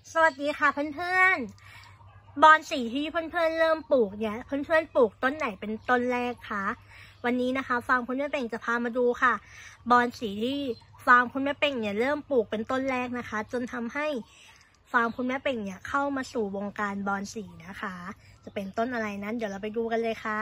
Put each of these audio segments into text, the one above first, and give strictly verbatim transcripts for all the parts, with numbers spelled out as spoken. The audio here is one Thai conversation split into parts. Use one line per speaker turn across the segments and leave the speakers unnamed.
สวัสดีค่ะเพื่อนๆบอนสีที่เพื่อนๆเริ่มปลูกเนี่ยเพื่อนๆปลูกต้นไหนเป็นต้นแรกคะวันนี้นะคะฟาร์มคุณแม่เป่งจะพามาดูค่ะบอนสีที่ฟาร์มคุณแม่เป่งเนี่ยเริ่มปลูกเป็นต้นแรกนะคะจนทำให้ฟาร์มคุณแม่เป่งเนี่ยเข้ามาสู่วงการบอนสีนะคะจะเป็นต้นอะไรนั้นเดี๋ยวเราไปดูกันเลยค่ะ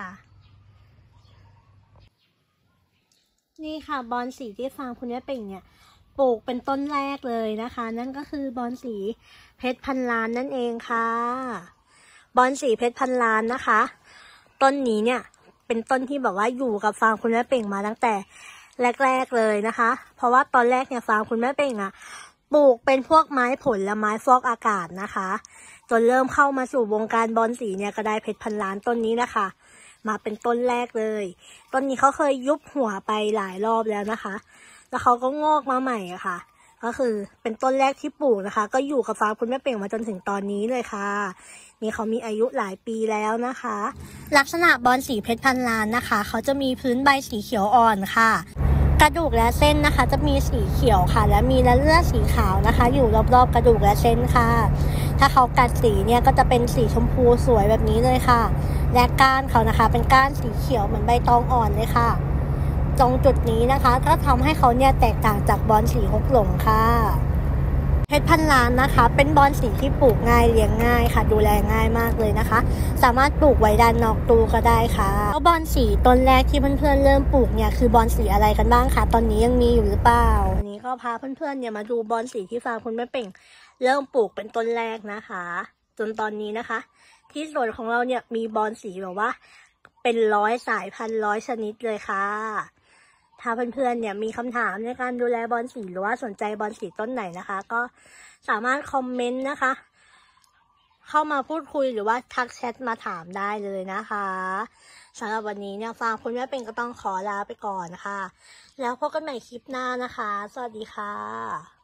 นี่ค่ะบอนสีที่ฟาร์มคุณแม่เป่งเนี่ยปลูกเป็นต้นแรกเลยนะคะนั่นก็คือบอนสีเพชรพันล้านนั่นเองค่ะบอนสีเพชรพันล้านนะคะต้นนี้เนี่ยเป็นต้นที่แบบว่าอยู่กับฟาร์มคุณแม่เป่งมาตั้งแต่แรกๆเลยนะคะเพราะว่าตอนแรกเนี่ยฟาร์มคุณแม่เป่งอะปลูกเป็นพวกไม้ผลและไม้ฟอกอากาศนะคะจนเริ่มเข้ามาสู่วงการบอนสีเนี่ยก็ได้เพชรพันล้านต้นนี้นะคะมาเป็นต้นแรกเลยต้นนี้เขาเคยยุบหัวไปหลายรอบแล้วนะคะแล้วเขาก็งอกมาใหม่อะค่ะก็คือเป็นต้นแรกที่ปลูกนะคะก็อยู่กับฟาร์มคุณแม่เป่งมาจนถึงตอนนี้เลยค่ะนี่เขามีอายุหลายปีแล้วนะคะลักษณะบอนสีเพชรพันล้านนะคะเขาจะมีพื้นใบสีเขียวอ่อนค่ะกระดูกและเส้นนะคะจะมีสีเขียวค่ะและมีเลือดสีขาวนะคะอยู่รอบๆกระดูกและเส้นค่ะถ้าเขากัดสีเนี่ยก็จะเป็นสีชมพูสวยแบบนี้เลยค่ะและก้านเขานะคะเป็นก้านสีเขียวเหมือนใบตองอ่อนเลยค่ะตรงจุดนี้นะคะก็ทำให้เขาเนี่ยแตกต่างจากบอนสีฮกหลงค่ะเพชรพันล้านนะคะเป็นบอนสีที่ปลูกง่ายเลี้ยงง่ายค่ะดูแลง่ายมากเลยนะคะสามารถปลูกไว้ด้านนอกตู้ก็ได้ค่ะแล้วบอนสีต้นแรกที่เพื่อนๆเริ่มปลูกเนี่ยคือบอนสีอะไรกันบ้างคะตอนนี้ยังมีอยู่หรือเปล่าวันนี้ก็พาเพื่อนๆเนี่ยมาดูบอนสีที่ฟาร์มคุณแม่เป่งเริ่มปลูกเป็นต้นแรกนะคะจนตอนนี้นะคะที่สวนของเราเนี่ยมีบอนสีแบบว่าเป็นร้อยสายพันธุ์ร้อยชนิดเลยค่ะถ้าเพื่อนๆเนี่ยมีคำถามในการดูแลบอนสีหรือว่าสนใจบอนสีต้นไหนนะคะก็สามารถคอมเมนต์นะคะเข้ามาพูดคุยหรือว่าทักแชทมาถามได้เลยนะคะสำหรับวันนี้เนี่ยฟาร์มคุณแม่เป่งก็ต้องขอลาไปก่อนนะคะแล้วพบกันใหม่คลิปหน้านะคะสวัสดีค่ะ